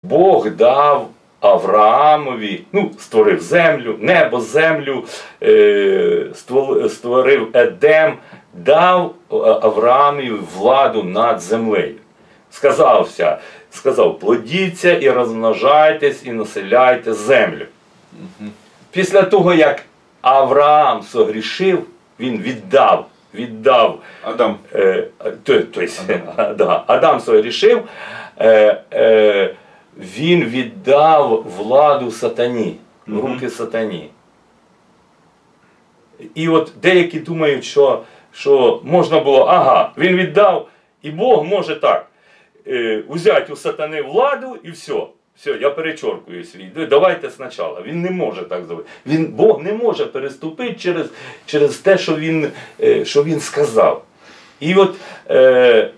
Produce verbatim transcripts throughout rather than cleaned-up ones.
Бог дав Авраамові, ну, створив землю, небо, землю, створив Едем, дав Авраамові владу над землею. Сказався, сказав, плодіться і розмножайтесь, і населяйте землю. Угу. Після того, як Авраам согрішив, він віддав, віддав, Адам, е, то, то есть, Адам. Да, Адам согрішив, е, е, він віддав владу сатані, в руки угу. сатані. І от деякі думають, що, що можна було, ага, він віддав, і Бог може так. Взяти у сатани владу і все. Все, я перечоркую свій. Давайте спочатку. Він не може так зробити. Він, Бог не може переступити через, через те, що він, що він сказав. І от е,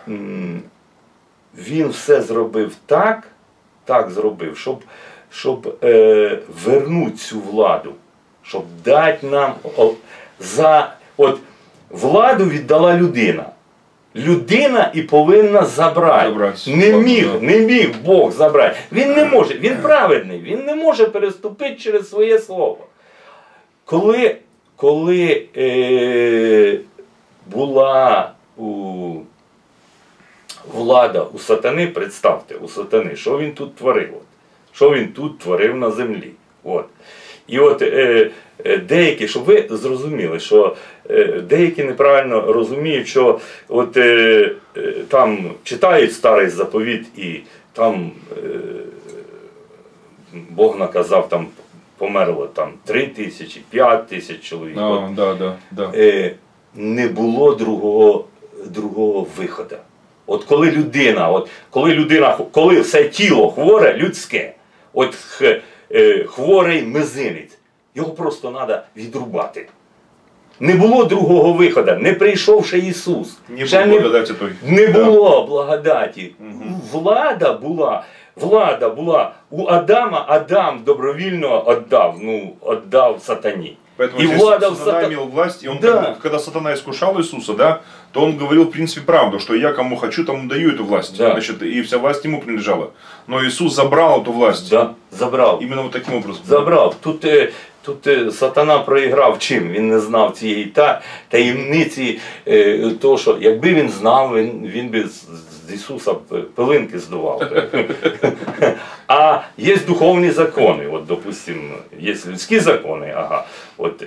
він все зробив так, так зробив, щоб, щоб е, вернути цю владу. Щоб дати нам о, за... От владу віддала людина. Людина і повинна забрати. забрати. Не міг, не міг Бог забрати. Він не може, він праведний, він не може переступити через своє слово. Коли, коли е, була у, влада у сатани, представте, у сатани, що він тут творив? От, що він тут творив на землі? От. І от е, деякі, щоб ви зрозуміли, що е, деякі неправильно розуміють, що от е, е, там читають старий заповіт і там е, Бог наказав, там померло там три тисячі, п'ять тисяч чоловік. А, от, да, да, да. Е, не було другого, другого виходу. От коли людина, от коли людина, коли все тіло хворе, людське, от хворий мизинець, його просто треба відрубати. Не було другого виходу, не прийшов ще Ісус. Не ще було благодаті той. Не да. було благодаті. Угу. Влада була, влада була у Адама, Адам добровільно віддав, ну, віддав сатані. Поэтому и влада сатана сатан... имел власть, и он, да. когда, когда сатана искушал Иисуса, да, то он говорил в принципе правду, что я кому хочу, тому даю эту власть, да. значит, и вся власть ему принадлежала. Но Иисус забрал эту власть. Да, забрав. Именно вот таким образом. Забрав. Тут, тут сатана проіграв чим? Він не знав цієї та, таємниці, того, що якби він знав, він, він би з Ісуса пилинки здував. А є духовні закони, от, допустим, є людські закони, ага, от,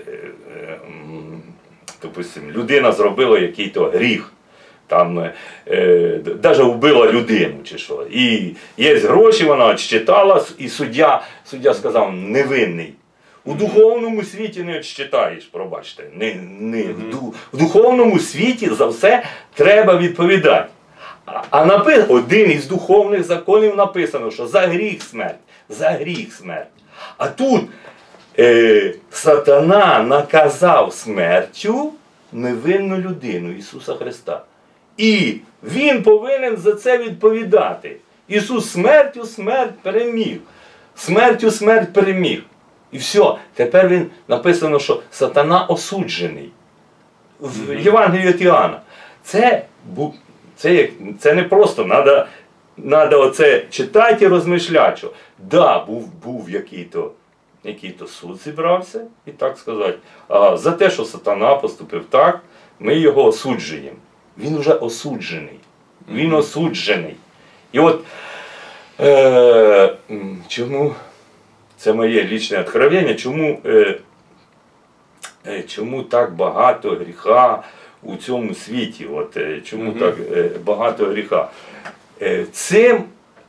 допустим, людина зробила якийсь гріх, там, е, навіть вбила людину, чи що, і є гроші, вона відчитала, і суддя, суддя сказав, невинний. У духовному світі не відчитаєш, пробачте, не, не, mm-hmm. в духовному світі за все треба відповідати. А напис... один із духовних законів написано, що за гріх смерть, за гріх смерть. А тут е, сатана наказав смертю невинну людину Ісуса Христа. І він повинен за це відповідати. Ісус смертю смерть переміг. Смертю смерть переміг. І все. Тепер він написано, що сатана осуджений. В Євангелії від Іоанна. Це був... Це, це не просто, треба надо оце читати і розмишляти, що да, був, був який-то який-то суд зібрався, і так сказати, а за те, що сатана поступив так, ми його осуджуємо. Він вже осуджений. Він осуджений. І от е, чому, це моє лічне откровення, чому, е, е, чому так багато гріха у цьому світі, от, чому mm-hmm. так е, багато гріха. Е, цим,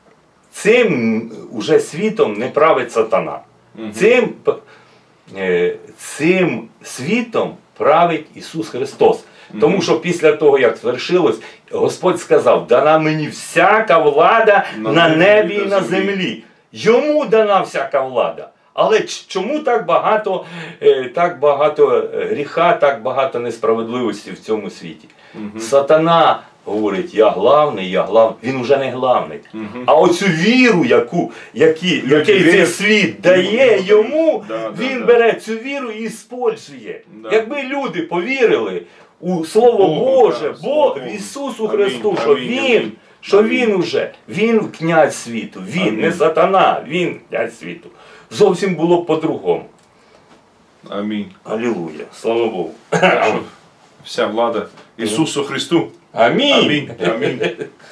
цим уже світом не править сатана. Mm-hmm. Цим, е, цим світом править Ісус Христос. Mm-hmm. Тому що після того, як звершилось, Господь сказав, дана мені всяка влада на, на небі і на землі. землі. Йому дана всяка влада. Але чому так багато, так багато гріха, так багато несправедливості в цьому світі? Угу. Сатана говорить, я главний, я главний. Він вже не главний. Угу. А оцю віру, яку, які, який цей світ дає йому, да, він да, бере да. цю віру і іспользує. Да. Якби люди повірили у Слово Богу, Боже, да, Богу, Ісусу Христу, амінь, що амінь, Він, Що Амінь. він уже, він князь світу, він, Амінь. не сатана, він князь світу. Зовсім було по-другому. Аминь. Алілуя, слава Богу. Так что вся влада Иисусу Христу. Амінь. Аминь. Аминь.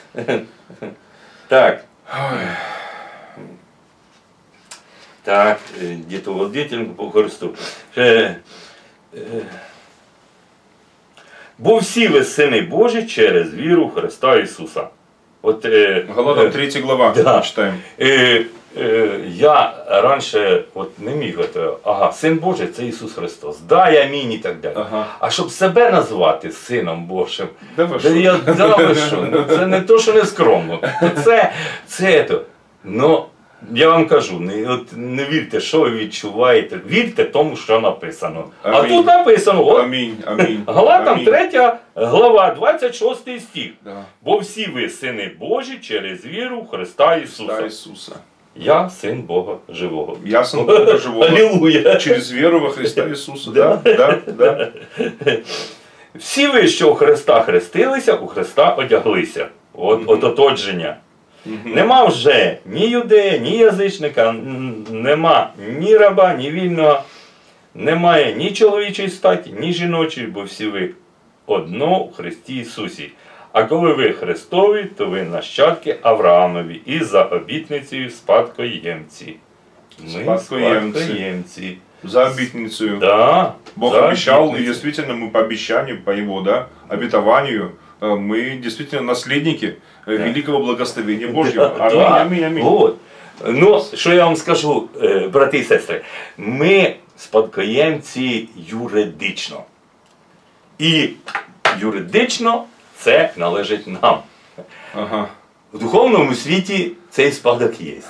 Так. Ой. Так, е, дітоводитель по Христу. Е, е, Бо всі ви сини Божі через віру в Христа Ісуса. От, е, Галатам е, третья глава да. читаем. Е, е, я раніше от не міг, от, ага, Син Божий це Ісус Христос. Дай амінь і так далі. Ага. А щоб себе назвати Сином Божим, Да вы да что? я, да ви що, ну, це не то, що не скромно. Це, це, то. Ну, я вам кажу, не, от, не вірте, що ви відчуваєте, вірте тому, що написано. А Амінь. тут написано, от, Аминь. Аминь. Галатам Аминь. третя глава, двадцять шостий стих. Да. Бо всі ви сини Божі через віру в Христа Ісуса. Христа Иисуса. Я син Бога живого. Я сын Бога живого. Алілуя. Через веру во Христа Иисуса. Да, да, да. Всі ви, що у Христа хрестилися, у Христа одяглися. От, Мгм. ототожження. Мгм. Нема вже ні юдея, ні язичника, н- нема ні раба, ні вільного, немає ні чоловічої статі, ні жіночої, бо всі ви одно у Христі Ісусі. А коли ви Христові, то ви нащадки Авраамові і за обітницею спадкоємці. Ми Спадкоємці. спадкоємці. За обетницу. Да, Бог за обещал, и обітницею. действительно мы по обещанию, по его, да, обетованию, э, мы действительно наследники э, великого благословения Божьего. Да, Аминь, да. аминь, аминь. От. Ну, що я вам скажу, е, брати і сестри, ми спадкоємці юридично. І юридично це належить нам. Ага. В духовному світі цей спадок є.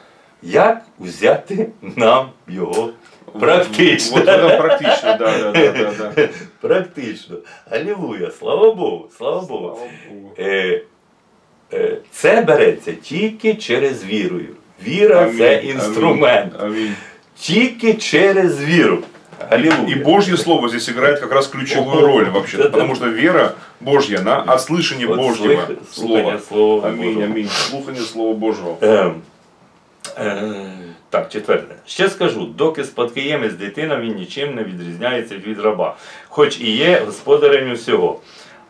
Як взяти нам його практично? Вот, вот это практично, да, да, да, да, да. Практично. Алілуя, слава Богу, слава Богу. Слава Богу. Е, е, Це береться тільки через вірою. Віра Аминь, це інструмент. Аминь, аминь. Тільки через віру. Алілуя. И Божье Слово здесь играет как раз ключевую роль вообще, Да-да. потому что вера Божья, она от слышания От Божьего слых- Слова. слухання Слова Аминь, Божого. аминь. Слухание Слова Божьего. Ем, е, так, четверте. Ще скажу, доки спадкоємець дитина, він нічим не відрізняється від раба, хоч і є господарем усього,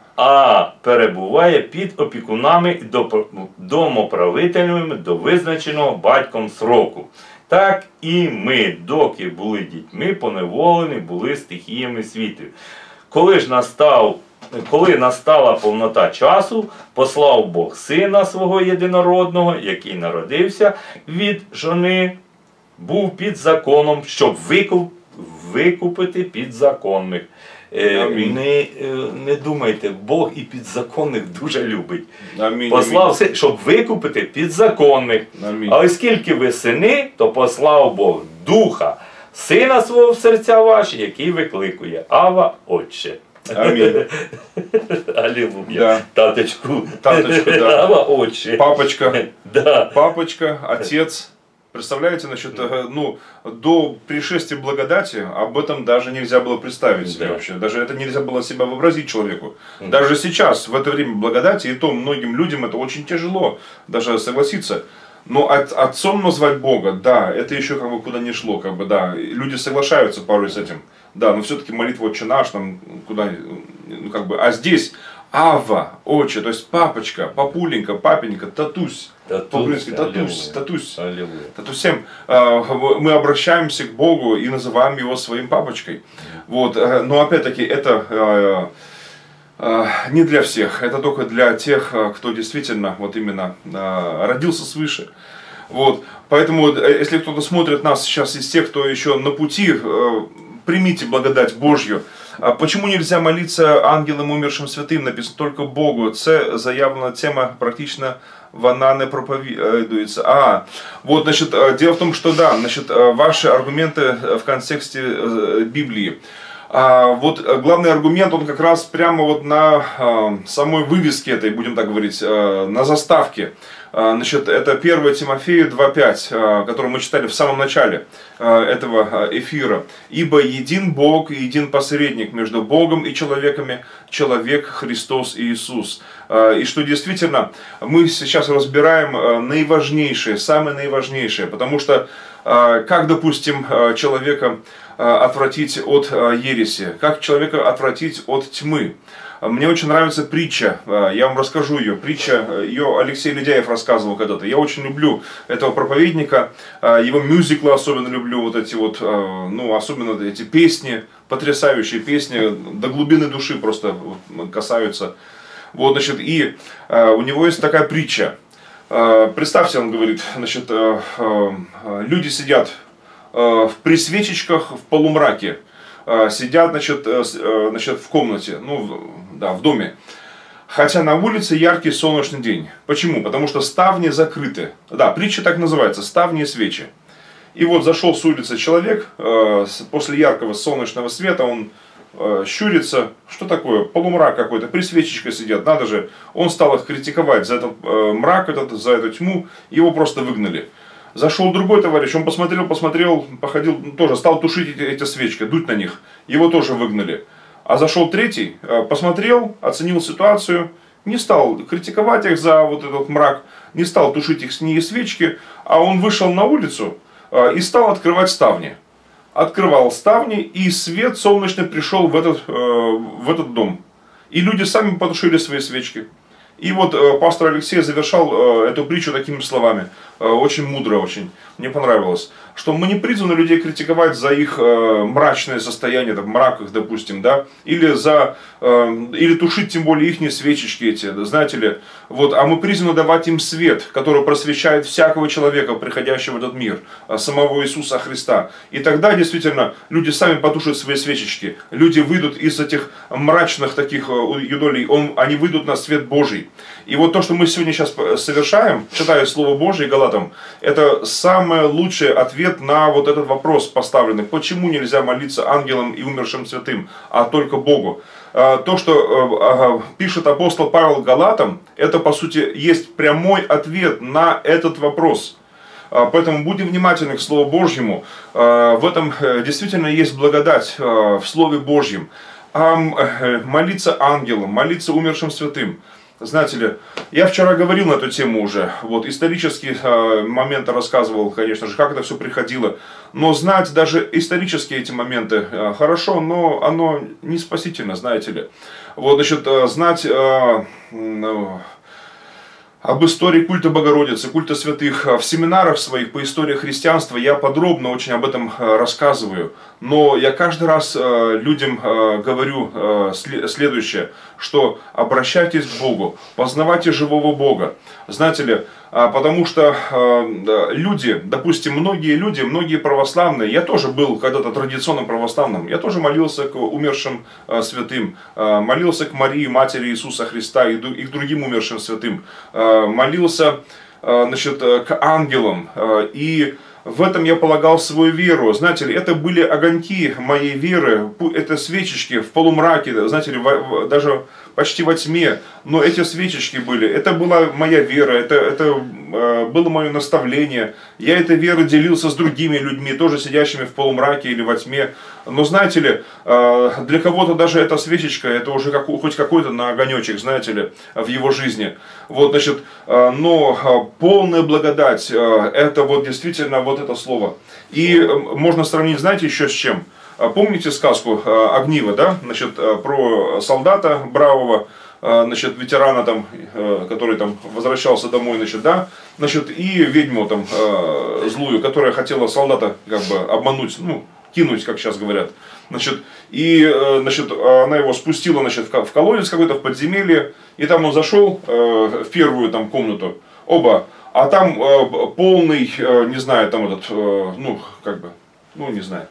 а перебуває під опікунами і доп- домоправителями до визначеного батьком сроку. Так і ми, доки були дітьми, поневолені були стихіями світу. Коли ж настав, коли настала повнота часу, послав Бог Сина свого єдинородного, який народився від жони, був під законом, щоб викуп, викупити підзаконних. Е, Амінь. не, е, не думайте, Бог і підзаконних дуже любить. Аминь. Послав, Си- щоб викупити підзаконних. Аминь. А оскільки ви сини, то послав Бог Духа, Сина свого в серця ваші, який викликує Ава, Отче. Аминь. Алілуя. Да. Таточку. Таточку, да. Ава, Отче. Папочка, Да. папочка, отец. Представляете, насчет, э, ну, до пришествия благодати об этом даже нельзя было представить себе Да. вообще. Даже это нельзя было себя вообразить человеку. Даже сейчас, в это время благодати, и то многим людям это очень тяжело даже согласиться. Но от, отцом назвать Бога, да, это еще как бы куда не шло, как бы, да. И люди соглашаются порой с этим. Да, но все-таки молитва «Отче наш», там, куда, ну, как бы, а здесь Ава, Отче, то есть папочка, папуленька, папенька, татусь. Татусь, По-украински татусь, аллилуйя. татусь. Аллилуйя. Татусем. Мы обращаемся к Богу и называем его своим папочкой. Вот. э, Но опять-таки это э, э, не для всех. Это только для тех, э, кто действительно вот именно э, родился свыше. Вот. Поэтому, э, если кто-то смотрит нас сейчас из тех, кто еще на пути, э, примите благодать Божью. А почему нельзя молиться ангелам, умершим святым? Написано только Богу. Це заявлена тема практично вона не проповедуется. А, вот, значит, дело в том, что да, значит, ваши аргументы в контексте Библии. А вот главный аргумент, он как раз прямо вот на а, самой вывеске этой, будем так говорить, а, на заставке. А, значит, это первое Тимофею два пять, а, который мы читали в самом начале а, этого эфира. «Ибо един Бог и един посредник между Богом и человеками, человек Христос Иисус». А, и что действительно мы сейчас разбираем а, наиважнейшее, самое наиважнейшее, потому что а, как, допустим, человека отвратить от ереси, как человека отвратить от тьмы. Мне очень нравится притча, я вам расскажу ее. Притча, ее Алексей Ледяев рассказывал когда-то. Я очень люблю этого проповедника, его мюзиклы особенно люблю, вот эти вот, ну, особенно эти песни, потрясающие песни, до глубины души просто касаются. Вот, значит, и у него есть такая притча. Представьте, он говорит, значит, люди сидят при свечечках в полумраке, сидят, значит, значит, в комнате, ну, да, в доме. Хотя на улице яркий солнечный день. Почему? Потому что ставни закрыты. Да, притча так называется, ставни и свечи. И вот зашел с улицы человек, после яркого солнечного света он щурится. Что такое? Полумрак какой-то, при свечечках сидят, надо же. Он стал их критиковать за этот мрак, этот, за эту тьму, его просто выгнали. Зашел другой товарищ, он посмотрел, посмотрел, походил, тоже стал тушить эти, эти свечки, дуть на них. Его тоже выгнали. А зашел третий, посмотрел, оценил ситуацию, не стал критиковать их за вот этот мрак, не стал тушить их с ней свечки, а он вышел на улицу и стал открывать ставни. Открывал ставни, и свет солнечный пришел в этот, в этот дом. И люди сами потушили свои свечки. И вот э, пастор Алексей завершал э, эту притчу такими словами, э, очень мудро, очень, мне понравилось, что мы не призваны людей критиковать за их э, мрачное состояние, там, мрак их, допустим, да, или, за, э, или тушить тем более их свечечки эти, да, знаете ли, вот, а мы призваны давать им свет, который просвещает всякого человека, приходящего в этот мир, самого Иисуса Христа. И тогда действительно люди сами потушат свои свечечки, люди выйдут из этих мрачных таких юдолей, он, они выйдут на свет Божий. И вот то, что мы сегодня сейчас совершаем, читая Слово Божие Галатам, это самый лучший ответ на вот этот вопрос поставленный. Почему нельзя молиться ангелам и умершим святым, а только Богу? То, что пишет апостол Павел Галатам, это по сути есть прямой ответ на этот вопрос. Поэтому будем внимательны к Слову Божьему. В этом действительно есть благодать в Слове Божьем. А молиться ангелам, молиться умершим святым. Знаете ли, я вчера говорил на эту тему уже, вот, исторические э, моменты рассказывал, конечно же, как это все приходило, но знать даже исторические эти моменты э, хорошо, но оно не спасительно, знаете ли. Вот, значит, э, знать э, э, об истории культа Богородицы, культа святых. В семинарах своих по истории христианства я подробно очень об этом рассказываю. Но я каждый раз людям говорю следующее, что обращайтесь к Богу, познавайте живого Бога. Знаете ли, потому что люди, допустим, многие люди, многие православные, я тоже был когда-то традиционным православным, я тоже молился к умершим святым, молился к Марии, матери Иисуса Христа и к другим умершим святым, молился, значит, к ангелам, и в этом я полагал свою веру. Знаете ли, это были огоньки моей веры, это свечечки в полумраке, знаете ли, даже почти во тьме, но эти свечечки были, это была моя вера, это, это было мое наставление. Я этой верой делился с другими людьми, тоже сидящими в полумраке или во тьме. Но знаете ли, для кого-то даже эта свечечка, это уже как, хоть какой-то на огонечек, знаете ли, в его жизни. Вот, значит, но полная благодать, это вот действительно вот это слово. И можно сравнить, знаете, еще с чем? Помните сказку Огниво, да? Значит, про солдата бравого, значит, ветерана, там, который там возвращался домой, значит, да? Значит, и ведьму там злую, которая хотела солдата как бы обмануть, ну, кинуть, как сейчас говорят. Значит, и, значит, она его спустила, значит, в колодец какой-то, в подземелье, и там он зашел в первую там комнату, оба, а там полный, не знаю, там этот, ну, как бы, ну, не знаю,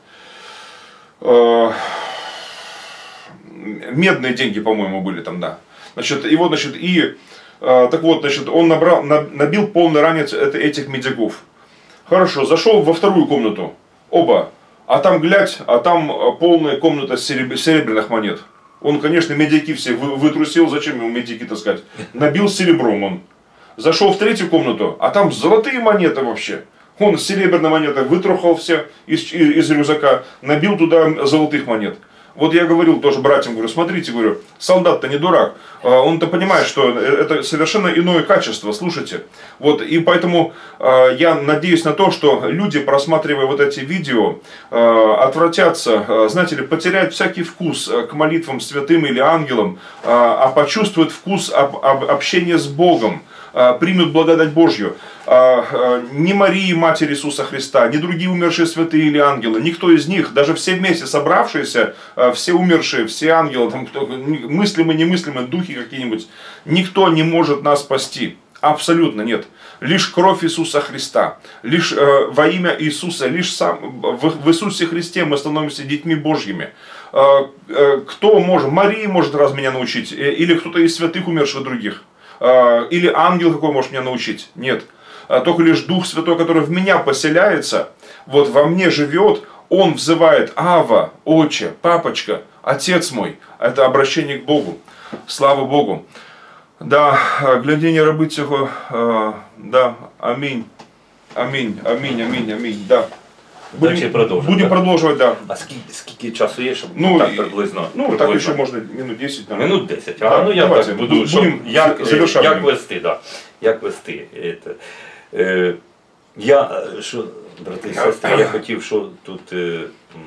медные деньги, по-моему, были там, да. Значит, и вот, значит, и, так вот, значит, он набрал, набил полный ранец этих медиков. Хорошо, зашел во вторую комнату, оба. А там, глядь, а там полная комната серебряных монет. Он, конечно, медяки все вытрусил, зачем ему медяки таскать? Набил серебром он. Зашел в третью комнату, а там золотые монеты вообще. Он серебряные монеты вытрухал все из, из рюкзака, набил туда золотых монет. Вот я говорил тоже братьям, говорю, смотрите, говорю, солдат-то не дурак. Он-то понимает, что это совершенно иное качество, слушайте. Вот, и поэтому я надеюсь на то, что люди, просматривая вот эти видео, отвратятся, знаете ли, потеряют всякий вкус к молитвам святым или ангелам, а почувствуют вкус общения с Богом, примут благодать Божью. Ни Марии, Матерь Иисуса Христа, ни другие умершие святые или ангелы, никто из них, даже все вместе собравшиеся, все умершие, все ангелы, там, кто, мыслимые, немыслимые, духи какие-нибудь, никто не может нас спасти. Абсолютно нет. Лишь кровь Иисуса Христа, лишь э, во имя Иисуса, лишь сам, в, в Иисусе Христе мы становимся детьми Божьими. Э, э, кто может? Мария может раз меня научить, э, или кто-то из святых умерших других. Или ангел какой может меня научить? Нет. Только лишь Дух Святой, который в меня поселяется, вот во мне живет, он взывает: Ава, Отче, Папочка, Отец мой. Это обращение к Богу. Слава Богу. Да, глядение рабы цього, да, аминь. Аминь, аминь, аминь, аминь, да. Будем продовжувати. Будем продовжувати, да. А скільки, скільки часу є, щоб ну, так приблизно? Ну, приблизно. так ще можна минут десять. Наверное. Минут десять. Да, А, ну я давайте, так буду, щоб, будем як, завершати. як вести, да. Як вести. Это, е, я, що, брати і сестри, я хотів, що тут, е,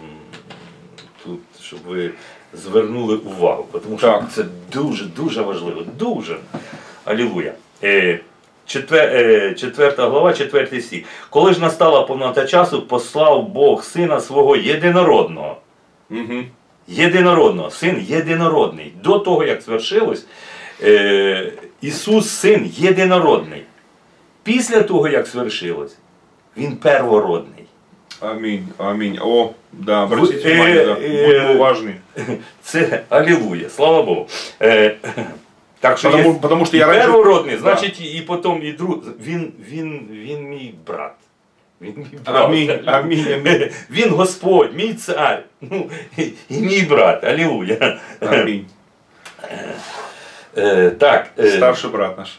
тут, щоб ви звернули увагу, тому що так. це дуже, дуже важливо, дуже. Алілуя. Е, Четвер, четверта глава, четвертий стих. Коли ж настала повнота часу, послав Бог Сина Свого єдинородного. Угу. Єдинородного. Син єдинородний. До того, як звершилось, е, Ісус Син єдинородний. Після того, як звершилось, Він первородний. Амінь, амінь. О, да, обратіть увагу, да. Будьмо уважні. Це алілуя, слава Богу. Е, Так що потому, є потому що і я первородний, да. значить і, і потім і друг. Він, він, він мій брат. Він мій брат. Амінь, амінь, амінь. Він Господь, мій цар. Ну, і, і мій брат. Алілуя. Амінь. Е, так. Е, Старший брат наш.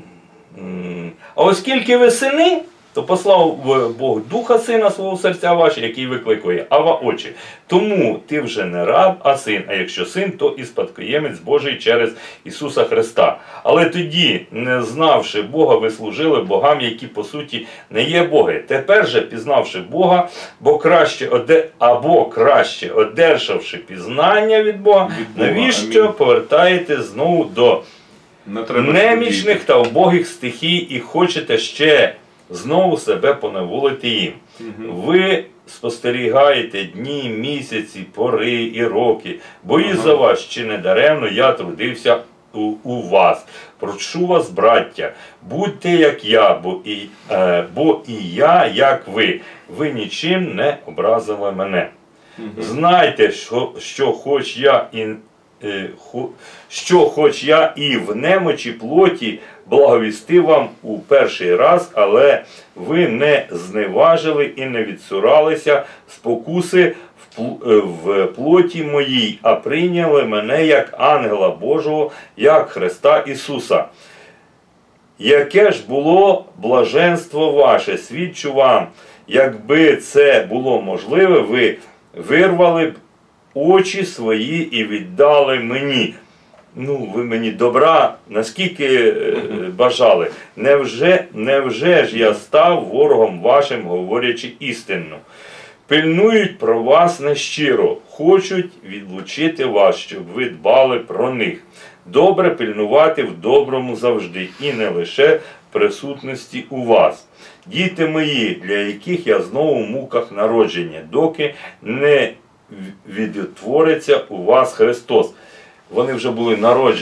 А оскільки ви сини, то послав Бог Духа Сина свого в серця ваші, який викликує: Ава, Отче. Тому ти вже не раб, а син, а якщо син, то і спадкоємець Божий через Ісуса Христа. Але тоді, не знавши Бога, ви служили богам, які по суті не є боги. Тепер же, пізнавши Бога, бо краще оде... або краще одержавши пізнання від Бога, від Бога, навіщо амінь. Повертаєте знову до немічних та убогих стихій і хочете ще знову себе поневолити їм. Угу. Ви спостерігаєте дні, місяці, пори і роки. Боюсь ага. за вас, чи не даремно я трудився у, у вас. Прошу вас, браття, будьте як я, бо і, е, бо і я, як ви. Ви нічим не образили мене. Угу. Знайте, що, що хоч я і що хоч я і в немочі плоті благовістив вам у перший раз, але ви не зневажили і не відсуралися спокуси в плоті моїй, а прийняли мене як ангела Божого, як Христа Ісуса. Яке ж було блаженство ваше, свідчу вам, якби це було можливе, ви вирвали б очі свої і віддали мені. Ну, ви мені добра, наскільки бажали. Невже, невже ж я став ворогом вашим, говорячи істинно? Пильнують про вас нещиро, хочуть відлучити вас, щоб ви дбали про них. Добре пильнувати в доброму завжди, і не лише в присутності у вас. Діти мої, для яких я знову в муках народження, доки не відтвориться у вас Христос. Вони вже були народжені.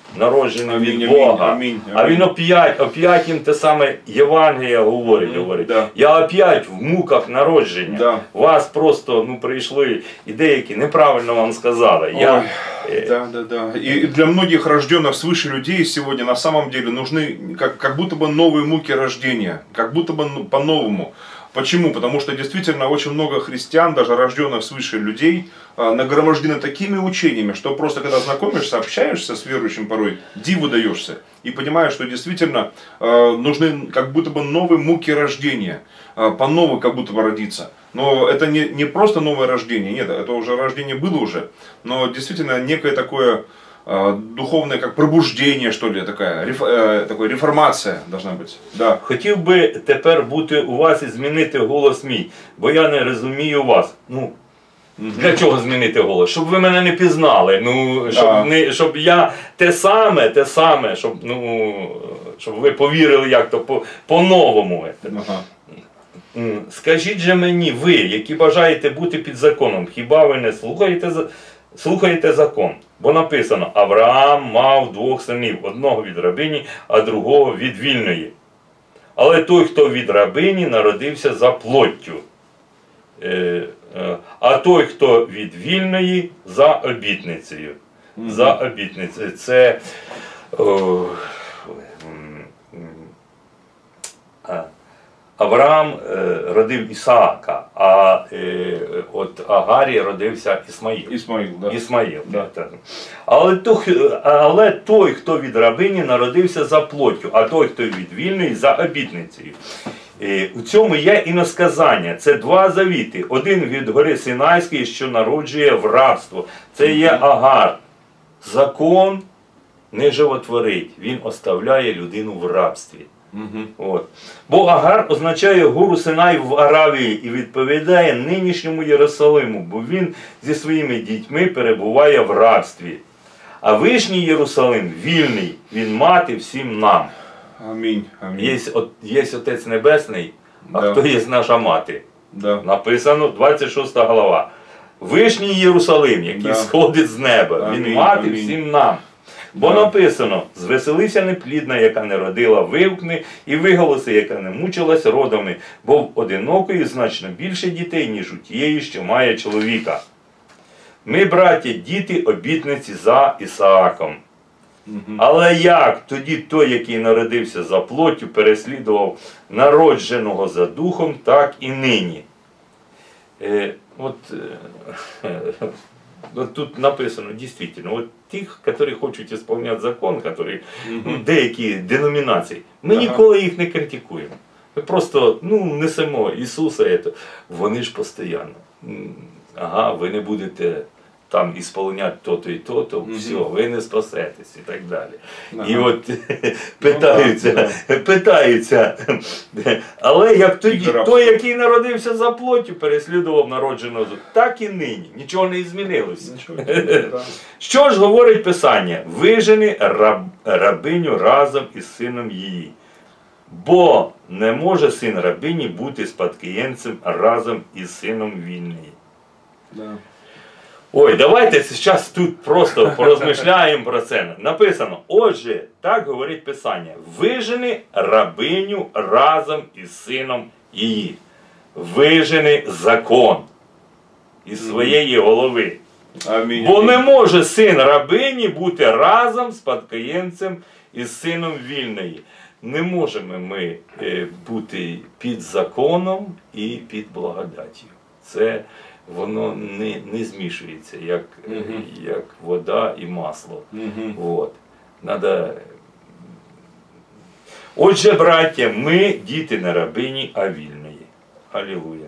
народжений Амінь, від амінь, Бога. амінь, А амінь. він оп'ять, оп'ять їм те саме Євангелія говорить, говорить. Да. Я оп'ять в муках народження. Да. Вас просто ну, прийшли і деякі неправильно вам сказали. Я, Ой, да, да, да. И для многих рожденных свыше людей сегодня на самом деле нужны как, как будто бы новые муки рождения, как будто бы ну, по-новому. Почему? Потому что действительно очень много христиан, даже рожденных свыше людей, нагромождены такими учениями, что просто когда знакомишься, общаешься с верующим порой, диву даешься. И понимаешь, что действительно нужны как будто бы новые муки рождения, по-новому как будто бы родиться. Но это не, не просто новое рождение, нет, это уже рождение было уже, но действительно некое такое духовное как пробуждение, что ли, такая, реф, э, такая реформация должна быть. Да. Хотів би тепер бути у вас і змінити голос мій, бо я не розумію вас. Ну, для чого змінити голос? Щоб ви мене не пізнали, ну, щоб, Да. не, щоб я те саме, те саме, щоб, ну, щоб ви повірили як-то по- по-новому. Ага. М, Скажіть же мені, ви, які бажаєте бути під законом, хіба ви не слухаєте, за- слухаєте закон? Бо написано, Авраам мав двох синів, одного від рабині, а другого від вільної. Але той, хто від рабині, народився за плоттю. Е, е, А той, хто від вільної, за обітницею. За обітницею. Це о, м, м, а, Авраам е, родив Ісаака, а е, от Агарі родився Ісмаїл. Исмаил, да. Ісмаїл. Да. так. Але, то, але той, хто від рабині, народився за плоттю, а той, хто від вільної, за обітницею. Е, У цьому є іносказання. Це два завіти. Один від гори Синайської, що народжує в рабство. Це є Агар. Закон не животворить, він оставляє людину в рабстві. Угу. От. Бо Агар означає гору Синай в Аравії і відповідає нинішньому Єрусалиму, бо він зі своїми дітьми перебуває в рабстві. А вишній Єрусалим вільний, він мати всім нам. Аминь. Аминь. Є, от, є Отець Небесний, а Да. хто є наша мати? Да. Написано двадцять шоста глава. Вишній Єрусалим, який Да. сходить з неба, він Амінь, мати амінь. всім нам. Бо Да. написано, звеселися неплідна, яка не родила, вивкни, і виголоси, яка не мучилась родами, бо в одинокої значно більше дітей, ніж у тієї, що має чоловіка. Ми, браття, діти обітниці за Ісааком. Але як тоді той, який народився за плоттю, переслідував народженого за духом, так і нині. Е, от, е, от тут написано, дійсно, от тих, які хочуть виконувати закон, які, ну, деякі деномінації, ми Ага. ніколи їх не критикуємо. Ми просто ну, несемо Ісуса, ето. Вони ж постійно. м, Ага, ви не будете там ісполняти то-то і то-то, Мгм. все, ви не спасетесь і так далі. Ага. І от питаються, да, питаються, але як тоді, Підрав. той, який народився за плоттю, переслідував народженого, з- так і нині, нічого не змінилося. Ничего себе, да. Що ж говорить Писання? Вижени раб, рабиню разом із сином її. Бо не може син рабині бути спадкоємцем разом із сином вільної. Да. Ой, давайте зараз тут просто порозмишляємо про це. Написано, отже, так говорить Писання, вижени рабиню разом із сином її. Вижени закон із своєї голови. Аминь. Бо не може син рабині бути разом спадкоємцем із сином вільної. Не можемо ми е, бути під законом і під благодаттю. Це воно не, не змішується, як, е, Мгм. як вода і масло. Мгм. От. Надо... Отже, браття, ми діти не рабині, а вільної. Алілуя.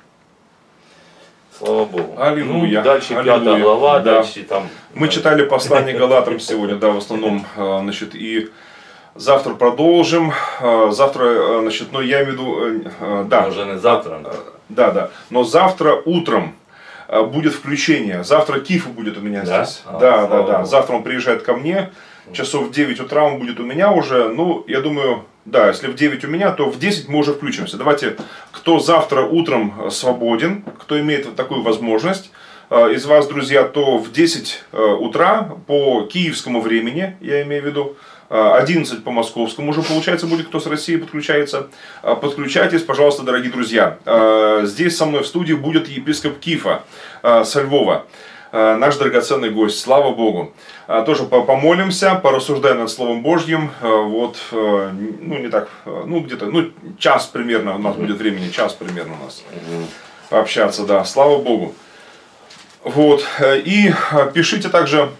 Слава Богу. Аллилуйя, Ну, дальше аллилуйя. пятая глава, Да. дальше там... Мы читали послание Галатам сегодня, да, в основном, а, значит, и завтра продолжим. А, Завтра, а, значит, ну, я имею в виду, э, а, да. Уже не завтра. А, Да, да. Но завтра утром а, будет включение. Завтра Кифа будет у меня Да? здесь. А, Да, да, слава да. Богу. Завтра он приезжает ко мне. Часов в девять утра он будет у меня уже. Ну, я думаю, да, если в девять у меня, то в десять мы уже включимся. Давайте, кто завтра утром свободен, кто имеет вот такую возможность, из вас, друзья, то в десять утра по киевскому времени, я имею в виду, одиннадцать по московскому уже, получается, будет, кто с России подключается. Подключайтесь, пожалуйста, дорогие друзья. Здесь со мной в студии будет епископ Кифа со Львова, наш драгоценный гость, слава Богу. Тоже помолимся, порассуждаем над Словом Божьим. Вот, ну, не так, ну, где-то, ну, час примерно у нас будет времени, час примерно у нас пообщаться, да, слава Богу. Вот, и пишите также,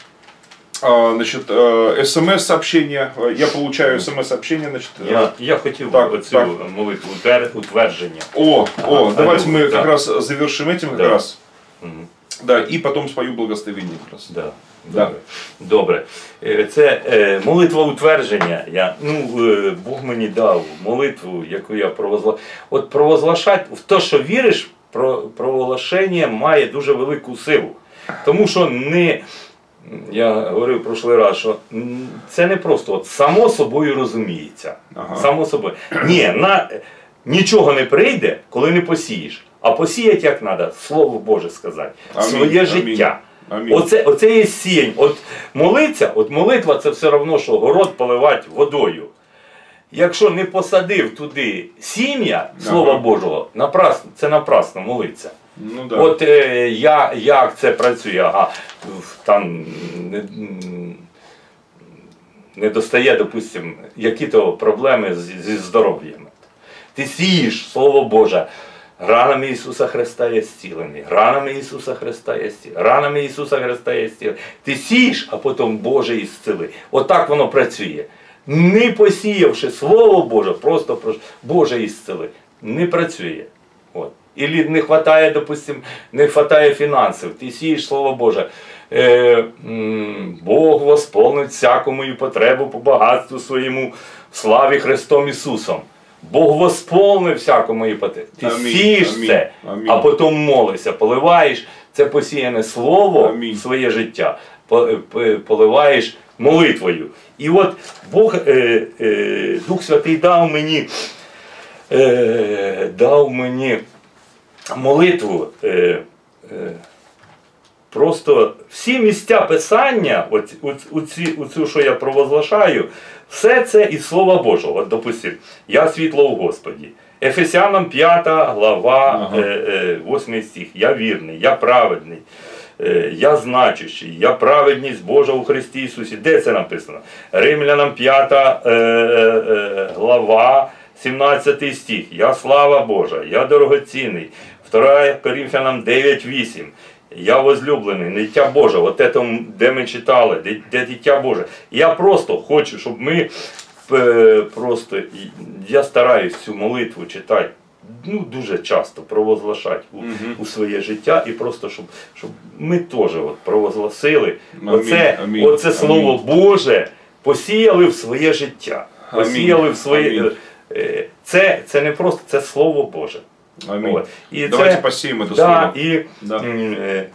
значит, смс-сообщения, я получаю смс-сообщения, значит. Я, я хотів так, оцю так. молитву утвер- утвердження. О, о, А, давайте мы да. как раз завершим этим как Да. раз. Мгм. Да, и потом спою благословение как раз. Да. Да. Добре. Е, Це е, молитва утвердження. Я, ну, е, Бог мені дав молитву, яку я провозглашаю. От провозглашати в те, що віриш, про, провозглашення має дуже велику силу. Тому що не, я говорив в прошлий раз, що м, це не просто от, само собою розуміється. Ага. Само собою. Ні, на, нічого не прийде, коли не посієш. А посіять як треба, Слово Боже сказати, Амінь, своє амінь, життя. амінь. Оце, оце є сіянь. От молиться, от молитва це все одно, що город поливати водою. Якщо не посадив туди сім'я Слова Ага. Божого, напрасно, це напрасно молиться. Ну да. От е, я, як це працює, ага, в- там не, м, не достає, допустимо, які-то проблеми з- зі здоров'ям. Ти сієш Слово Боже. Ранами Ісуса Христа є зцілений, ранами Ісуса Христа є зцілений, ранами Ісуса Христа є зцілений. Ти сієш, а потім Боже і зціли. Отак воно працює. Не посіявши Слово Боже, просто про Боже і зціли. Не працює. От. Ілі не вистачає, допустим, не вистачає фінансів. Ти сієш Слово Боже. Е, м, Бог восполнить всяку мою потребу по багатству своєму в славі Христом Ісусом. Бог восполнив всяку мою потребу. Ти Амінь, сієш амінь, це, амінь. а потім молишся, поливаєш це посіяне слово Амінь. в своє життя, по- по- поливаєш молитвою. І от Бог, е, е, Дух Святий дав мені, е, дав мені молитву. Е, е, Просто всі місця Писання, оці, оці, оцю, що я провозглашаю, все це із Слова Божого. От, допустим, я світло в Господі. Ефесянам п'ята глава, Ага. е, е, восьмий стих. Я вірний, я праведний, е, я значущий, я праведність Божа у Христі Ісусі. Де це написано? Римлянам п'ята е, е, глава, сімнадцятий стих. Я слава Божа, я дорогоцінний. Вторая Коринфянам дев'ять вісім. Я возлюблений, дитя Боже, от це, де ми читали, де, де дитя Боже. Я просто хочу, щоб ми е, просто, я стараюсь цю молитву читати, ну, дуже часто провозглашати у, Мгм. у своє життя і просто, щоб, щоб ми теж от провозгласили Амінь, оце, амінь, оце Слово амінь. Боже, посіяли в своє життя, Амінь, посіяли в своє... амінь. е, Це, це не просто, це Слово Боже. Аминь. От. І Давайте це- посеем это Да, слово. і Да. м, е,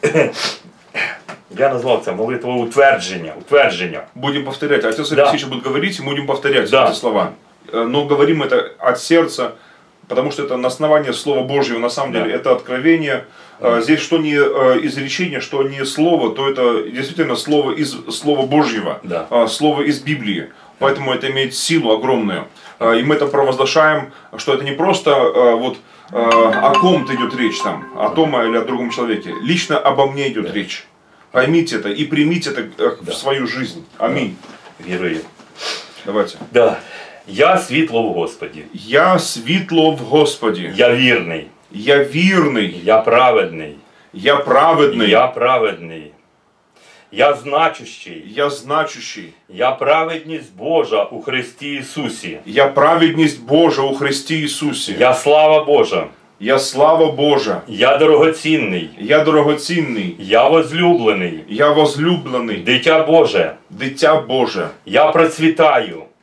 я назвав це молитва утвердження. утвердження. Будем повторять. Отец Да. Алексеевич будет говорить, и будем повторять Да. эти слова. Э, Но говорим это от сердца, потому что это на основании Слова Божьего, на самом Да. деле, это откровение. Э, Здесь что не э, изречение, что не слово, то это действительно слово из Слова Божьего, Да. э, слово из Библии. Поэтому это имеет силу огромную. Э, И мы это провозглашаем, что это не просто э, вот э, о ком-то идет речь там, о том или о другом человеке. Лично обо мне идет Да. речь. Поймите это и примите это э, Да. в свою жизнь. Аминь. Вірую. Давайте. Да. Я світло в Господі. Я світло в Господі. Я вірний. Я вірний. Я праведний. Я праведний. Я праведний. Я значущий. Я значущий. Я праведність Божа у Христі Ісусі. Я праведність Божа у Христі Ісусі. Я слава Божа. Я слава Божа. Я дорогоцінний. Я дорогоцінний. Я возлюблений. Я возлюблений. Дитя Боже. Дитя Боже. Я процвітаю.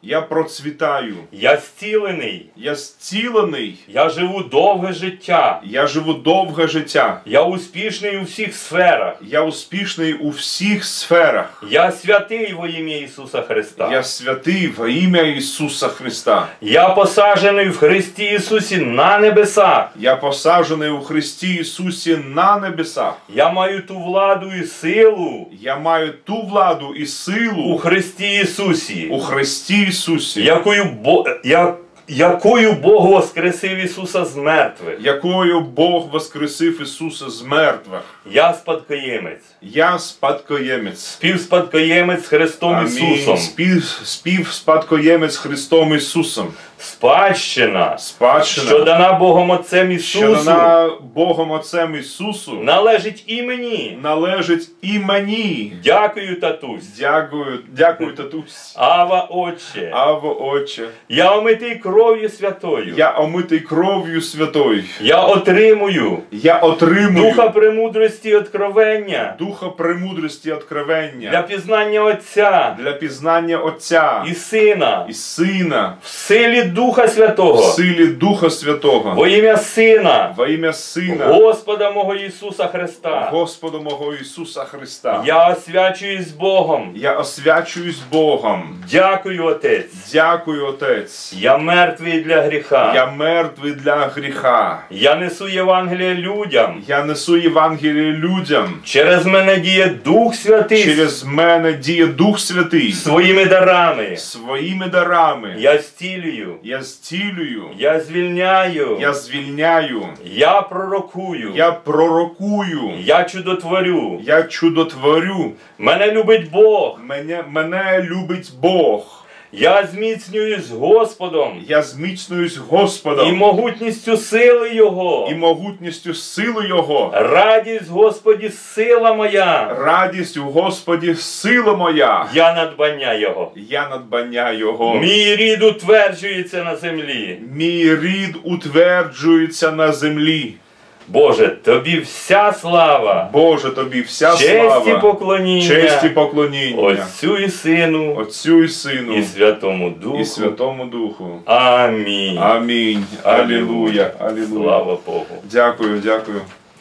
Я процвітаю. Я зцілений. Я зцілений. Я живу довге життя. Я живу довге життя. Я успішний у всіх сферах. Я успішний у всіх сферах. Я святий во ім'я Ісуса Христа. Я святий во ім'я Ісуса Христа. Я посаджений в Христі Ісусі на небесах. Я посаджений у Христі Ісусі на небесах. Я маю ту владу і силу Я маю ту владу і у силу Христі Ісусі, у Христі Ісусі, якою, Бо... я... якою Бог воскресив Ісуса з мертвих. якою Бог воскресив Ісуса з мертвих. Я спадкоємець, Я спадкоємець. співспадкоємець з Христом Ісусом. Спів, співспадкоємець Христом Ісусом. Спадщина, Спадщина, що дана Богом Отцем що Ісусу, дана Богом Отцем Ісусу, належить і мені. належить і мені. Дякую, татусь. Дякую, дякую, татусь. Ава, Отче. Аво, Отче, Я омитий кров'ю святою. я омитий кров'ю святою. Я отримую Я отримую духа премудрості і откровення духа премудрості і откровення для пізнання Отця для пізнання Отця і Сина і Сина в силі Духа в Святого, силі Духа Святого во ім'я Сина, во ім'я Сина Господа мого Ісуса Христа. Господа мого Ісуса Христа. Я освячуюсь Богом. Я освячуюсь Богом. Дякую, Отець. Дякую, Отець. Я мертвий для гріха. Я мертвий для гріха. Я несу Євангеліє людям. Я несу Євангеліє людям. Через мене діє Дух Святий Через мене діє Дух Святий своїми дарами. своїми дарами. Я зцілюю. Я зцілюю. Я звільняю. Я звільняю. Я пророкую. Я пророкую. Я чудотворю. Я чудотворю. Мене любить Бог. Мене, мене любить Бог. Я зміцнююсь Господом Я зміцнююсь і Господом могутністю сили Його. і могутністю сили Його. Радість, Господі, сила моя. Радість у Господі сила моя. Я надбання Його. Я надбання Його. Мій рід утверджується на землі. Мій рід утверджується на землі. Боже, Тобі вся слава, Боже, Тобі вся честь і слава, поклоніння, честь і поклоніння Отцю і Сину, Отцю і Сину і Святому Духу. і Святому Духу. Амінь. Амінь. Алілуя. Алілуя. Слава Богу. Дякую, дякую.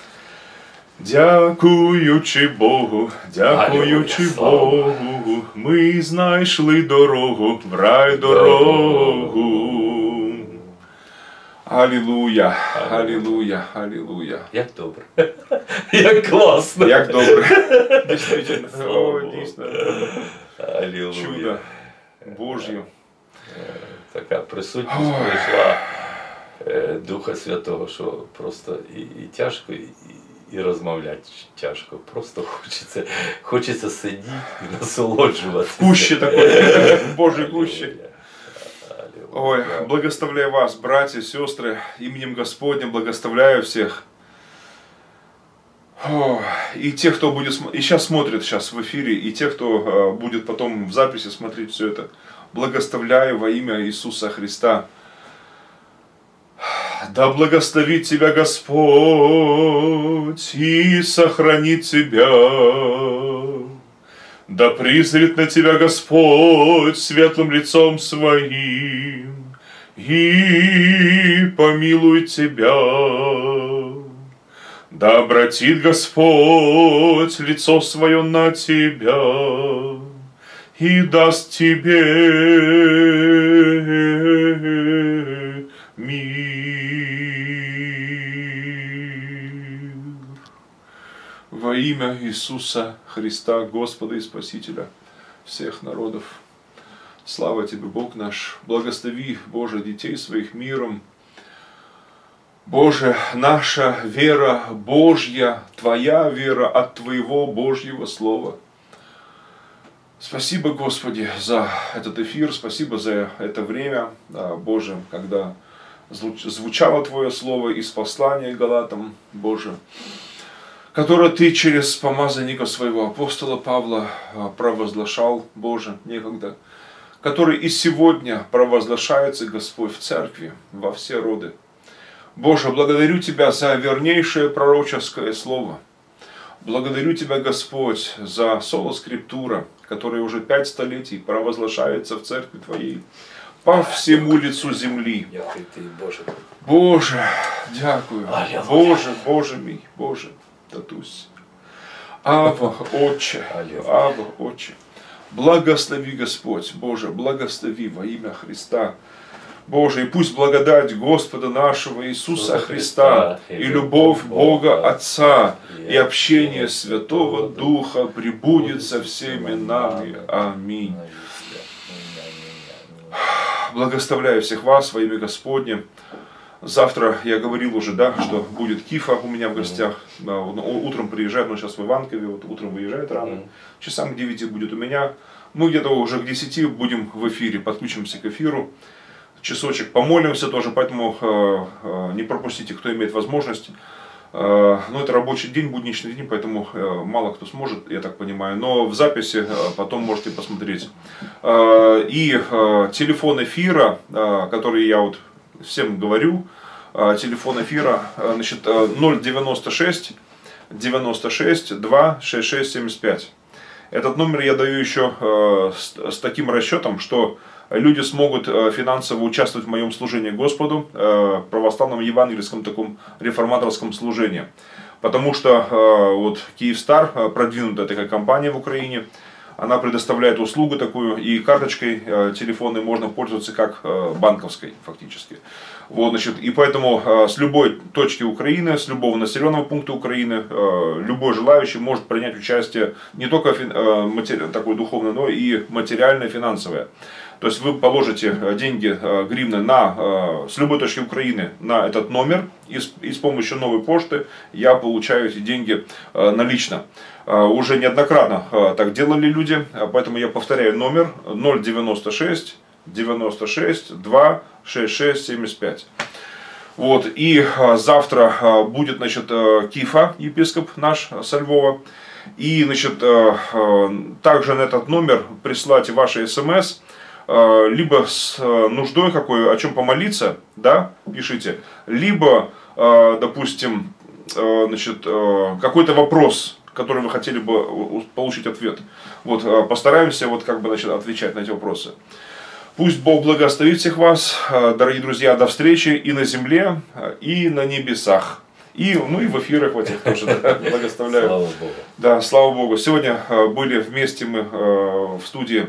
Дякуючи Богу, дякуючи Алілуя, слава. Богу, ми знайшли дорогу, в рай дорогу. Алілуя, алілуя, алілуя. Як добре. Як класно. Як добре. Дійсно, Слава о, Богу. дійсно. Алілуя. Чудо Божє. Така присутність прийшла е, Духа Святого, що просто і, і тяжко, і, і розмовляти тяжко. Просто хочеться, хочеться сидіти і насолоджуватися. Куще такое, Божье куще. Алілуя. Ой, благословляю вас, братья, сестры, именем Господним благословляю всех. О, и тех, кто будет, и сейчас смотрит сейчас в эфире, и тех, кто э, будет потом в записи смотреть все это, благословляю во имя Иисуса Христа. Да благословит тебя Господь и сохранит тебя. Да призрит на тебя Господь светлым лицом своим и помилует тебя. Да обратит Господь лицо свое на тебя и даст тебе мир. Во имя Иисуса Христа, Господа и Спасителя всех народов. Слава Тебе, Бог наш. Благослови, Боже, детей своих миром. Боже, наша вера Божья, Твоя вера от Твоего Божьего Слова. Спасибо, Господи, за этот эфир, спасибо за это время, Боже, когда звучало Твое Слово из послания Галатам, Боже, которое Ты через помазанника своего апостола Павла провозглашал, Боже, некогда, который и сегодня провозглашается, Господь, в церкви, во все роды. Боже, благодарю Тебя за вернейшее пророческое слово. Благодарю Тебя, Господь, за соло скриптура, который уже пять столетий провозглашается в церкви Твоей по всему лицу земли. Боже, дякую. Боже, Боже мій, Боже, татусь. Ава, Отче, Ава, Отче, благослови, Господь, Боже, благослови во имя Христа. Боже, и пусть благодать Господа нашего Иисуса Христа и любовь Бога Отца и общение Святого Духа пребудет со всеми нами. Аминь. Благословляю всех вас во имя Господне. Завтра, я говорил уже, да, что будет Кифа у меня в гостях. Утром приезжает, он сейчас в Иванкове, вот утром выезжает рано. Часам к девяти будет у меня. Мы где-то уже к десяти будем в эфире, подключимся к эфиру. Часочек помолимся тоже, поэтому э, э, не пропустите, кто имеет возможность. Э, ну, это рабочий день, будничный день, поэтому э, мало кто сможет, я так понимаю. Но в записи э, потом можете посмотреть. Э, и э, телефон эфира, э, который я вот всем говорю, э, телефон эфира, э, значит, э, ноль девяносто шесть девяносто шесть два шестьдесят шесть семьдесят пять. Этот номер я даю еще э, с, с таким расчетом, что люди смогут финансово участвовать в моем служении Господу, православном евангельском таком реформаторском служении. Потому что вот Киевстар, продвинутая такая компания в Украине, она предоставляет услугу такую, и карточкой телефонной можно пользоваться как банковской фактически. Вот, значит, и поэтому с любой точки Украины, с любого населенного пункта Украины, любой желающий может принять участие не только такое духовное, но и материальное, финансовое. То есть вы положите деньги, гривны, на, с любой точки Украины на этот номер, и с, и с помощью новой почты я получаю эти деньги налично. Уже неоднократно так делали люди, поэтому я повторяю номер ноль девяносто шесть девяносто шесть два шестьдесят шесть семьдесят пять. Вот, и завтра будет, значит, Кифа, епископ наш со Львова. И, значит, также на этот номер присылайте ваши смс, либо с нуждой какой, о чем помолиться, да, пишите, либо, допустим, значит, какой-то вопрос, который вы хотели бы получить ответ. Вот, постараемся вот как бы, значит, отвечать на эти вопросы. Пусть Бог благословит всех вас, дорогие друзья, до встречи и на земле, и на небесах. И, ну и в эфирах в этих тоже, да, благословляю. Слава Богу. Да, слава Богу. Сегодня были вместе мы в студии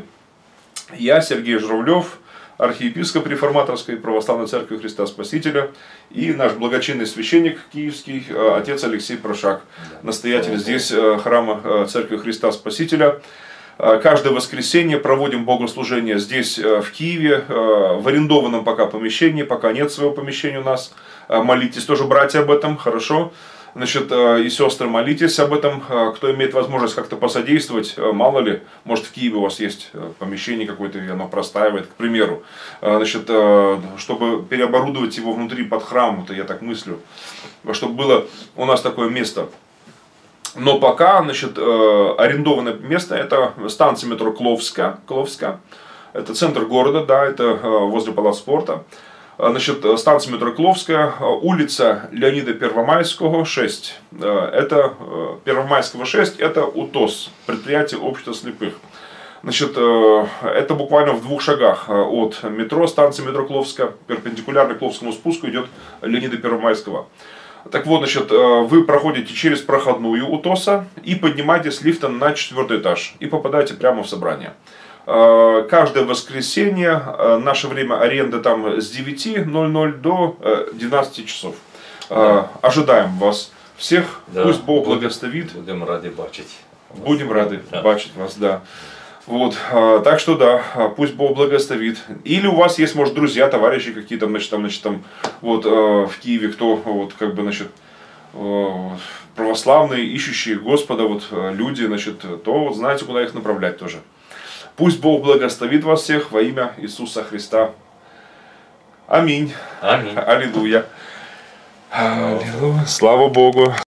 я, Сергей Журавлев, архиепископ Реформаторской Православной Церкви Христа Спасителя, и наш благочинный священник киевский, отец Алексей Прошак, настоятель здесь храма Церкви Христа Спасителя. Каждое воскресенье проводим богослужение здесь, в Киеве, в арендованном пока помещении, пока нет своего помещения у нас. Молитесь тоже, братья, об этом, хорошо. Значит, и сестры, молитесь об этом, кто имеет возможность как-то посодействовать, мало ли, может в Киеве у вас есть помещение какое-то, и оно простаивает, к примеру. Значит, чтобы переоборудовать его внутри под храм, это я так мыслю, чтобы было у нас такое место. Но пока, значит, арендованное место, это станция метро Кловска, Кловска, это центр города, да, это возле Палаца спорта. Значит, станция метро Кловская, улица Леонида Первомайского, шесть. Это Первомайского шесть, это УТОС, предприятие общества слепых. Значит, это буквально в двух шагах от метро, станции метро Кловска, перпендикулярно к Кловскому спуску идет Леонида Первомайского. Так вот, значит, вы проходите через проходную УТОСа и поднимаетесь лифтом на четвертый этаж и попадаете прямо в собрание. Каждое воскресенье, наше время аренды там с девяти ноль-ноль до двенадцати часов. Да. Ожидаем вас всех, да. Пусть Бог благословит. Будем рады бачить. Будем рады да. бачить вас, да. Вот, так что да, пусть Бог благословит. Или у вас есть, может, друзья, товарищи какие-то, значит, там, значит, там, вот, в Киеве, кто, вот, как бы, значит, православные, ищущие Господа, вот, люди, значит, то, вот, знаете, куда их направлять тоже. Пусть Бог благословит вас всех во имя Иисуса Христа. Аминь. Аминь. Аллилуйя. Аллилуйя. Слава Богу.